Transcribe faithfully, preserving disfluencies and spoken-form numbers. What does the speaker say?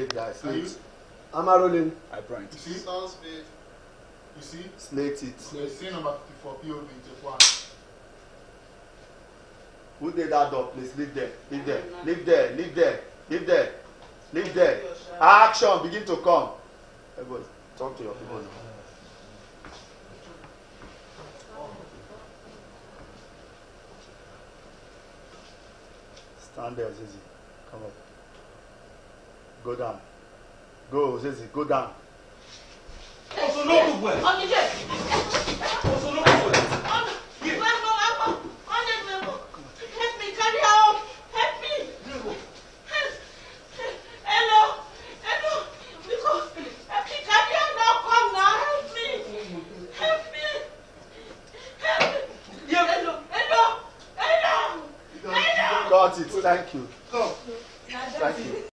Guys, slate. Am I rolling? I point. You see? Sounds big. You see? Slate it. So you see number fifty-four P O V take one. Who did that door, please? Leave there. Leave there. Leave there. Leave there. Leave there. Leave there. Action. Begin to come. Everybody, talk to your people now. Stand there, Zizi. Come up. Go down. Go, Zizi. Go down. Got it. Thank you. Thank you.